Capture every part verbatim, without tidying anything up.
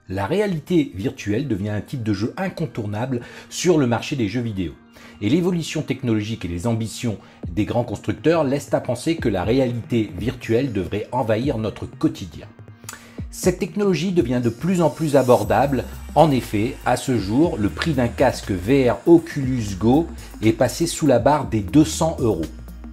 La réalité virtuelle devient un type de jeu incontournable sur le marché des jeux vidéo. Et l'évolution technologique et les ambitions des grands constructeurs laissent à penser que la réalité virtuelle devrait envahir notre quotidien. Cette technologie devient de plus en plus abordable. En effet, à ce jour, le prix d'un casque V R Oculus Go est passé sous la barre des deux cents euros.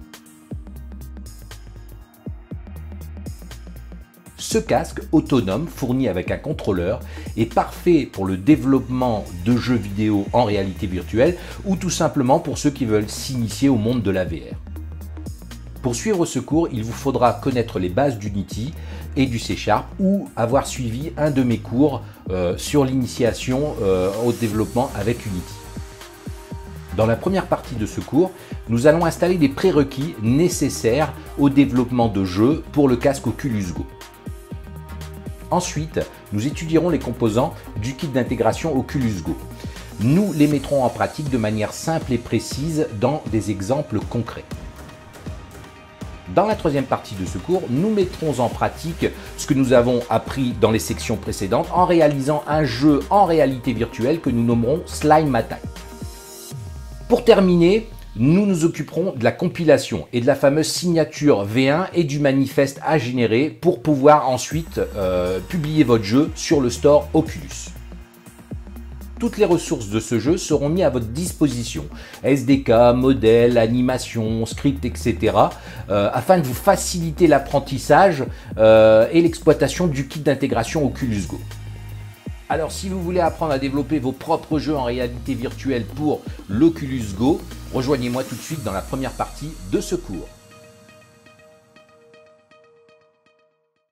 Ce casque autonome, fourni avec un contrôleur, est parfait pour le développement de jeux vidéo en réalité virtuelle ou tout simplement pour ceux qui veulent s'initier au monde de la V R. Pour suivre ce cours, il vous faudra connaître les bases d'Unity et du C Sharp ou avoir suivi un de mes cours euh, sur l'initiation euh, au développement avec Unity. Dans la première partie de ce cours, nous allons installer les prérequis nécessaires au développement de jeux pour le casque Oculus Go. Ensuite, nous étudierons les composants du kit d'intégration Oculus Go. Nous les mettrons en pratique de manière simple et précise dans des exemples concrets. Dans la troisième partie de ce cours, nous mettrons en pratique ce que nous avons appris dans les sections précédentes en réalisant un jeu en réalité virtuelle que nous nommerons Slime Attack. Pour terminer, nous nous occuperons de la compilation et de la fameuse signature V un et du manifeste à générer pour pouvoir ensuite euh, publier votre jeu sur le store Oculus. Toutes les ressources de ce jeu seront mises à votre disposition, S D K, modèles, animations, scripts, et cetera, euh, afin de vous faciliter l'apprentissage euh, et l'exploitation du kit d'intégration Oculus Go. Alors si vous voulez apprendre à développer vos propres jeux en réalité virtuelle pour l'Oculus Go, rejoignez-moi tout de suite dans la première partie de ce cours.